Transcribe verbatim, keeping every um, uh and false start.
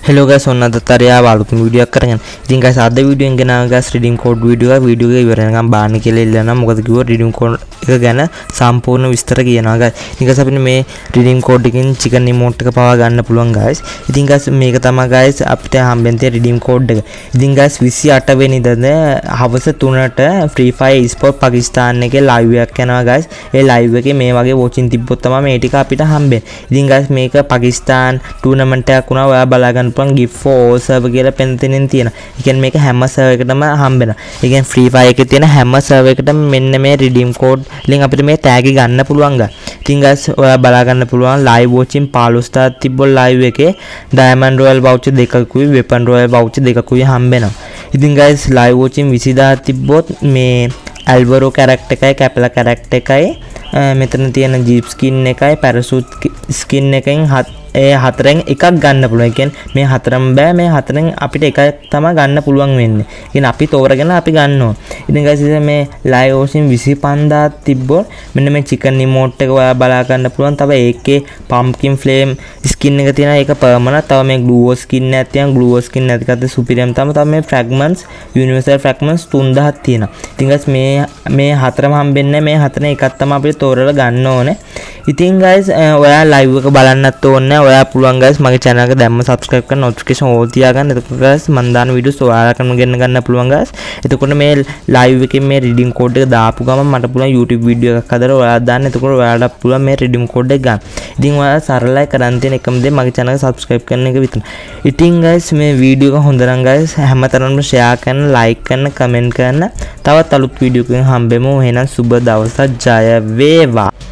Hello guys ඔන්න අද තරයා අලුත් වීඩියෝ එකක් කරගෙන. ඉතින් guys අද වීඩියෝ එකෙන් ගෙනාවා guys redeem code වීඩියෝ එක. වීඩියෝ එක ඉවර වෙනකම් බාන්න කියලා ඉල්ලනවා. මොකද කිව්වා redeem code එක ගැන සම්පූර්ණ විස්තර කියනවා guys. ඉතින් guys අපිට මේ redeem code එකෙන් chicken emote එක පවා ගන්න පුළුවන් guys. ඉතින් guys මේක තමයි guys අපිට හම්බෙන් තියෙන redeem code එක. ඉතින් guys විසි අට වෙනිදාද හවස තුනට Free Fire eSport පාකිස්තාන් එකේ live එකක් යනවා guys. ඒ live එකේ මේ වගේ watching තිබ්බොත් තමයි මේ ටික අපිට හම්බෙන්නේ. ඉතින් guys මේක පාකිස්තාන් tournament එකක් වුණා. ඔයා බලා ගන්න පුළුවන් gift for all server කියලා පෙන්තෙනින් තියෙනවා. ඒ කියන්නේ මේක හැම server එකකටම හම්බෙනවා. ඒ කියන්නේ Free Fire එකේ තියෙන හැම server එකකටම මෙන්න මේ redeem code ලින් අපිට මේ tag එක ගන්න පුළුවන් ගා. ඉතින් guys ඔයා බලා ගන්න පුළුවන් live watching පහළොස් තාක් තිබ්බොත් live එකේ diamond royal voucher දෙකකුයි weapon royal voucher දෙකකුයි හම්බෙනවා. ඉතින් guys live watching විසි දාහක් තිබ්බොත් මේ Alvaro character එකයි Capella character එකයි මෙතන තියෙන jeep skin එකයි parachute skin එකෙන් ඒ හතරෙන් එකක් ගන්න පුළුවන්. ඒ කියන්නේ මේ හතරම බෑ මේ හතරෙන් අපිට එකක් තමයි ගන්න පුළුවන් වෙන්නේ. ඒ කියන්නේ අපි තෝරගෙන අපි ගන්නවා. ඉතින් guys මේ live watching විසි පන්දාහක් තිබ්බොත් මෙන්න මේ chicken emote එක ඔයා බලා ගන්න පුළුවන්. තව ඒකේ pumpkin flame skin එක තියෙනවා. ඒක permanent. තව මේ glue skin එකක් තියෙනවා. glue skin එකත් superior තමයි. තව මේ fragments universal fragments තුන් දහසක් තියෙනවා. ඉතින් guys මේ මේ හතරම හම්බෙන්නේ මේ හතරෙන් එකක් තමයි අපිට තෝරලා ගන්න ඕනේ. ඉතින් guys ඔයා live එක බලන්නත් ඕනේ. ඔයා පුළුවන් guys මගේ channel එක දැම්ම subscribe කරලා notification all තියාගන්න. එතකොට guys මම දාන videos ඔයාලා කරන ගෙන්න ගන්න පුළුවන් guys. එතකොට මේ live එකේ මේ redeem code එක දාපු ගමන් මට පුළුවන් YouTube video එකක් හදලා ඔයාලා දාන්න. එතකොට ඔයාලට පුළුවන් මේ redeem code එක ගන්න. ඉතින් ඔයාලා සරලයි කරන් තියෙන එකම දේ මගේ channel එක subscribe කරන එක විතරයි. ඉතින් guys මේ video එක හොඳ නම් guys හැමතරම්ම share කරන්න, like කරන්න, comment කරන්න. තවත් අලුත් video එකකින් හම්බෙමු. එහෙනම් සුබ දවසක් ජය වේවා.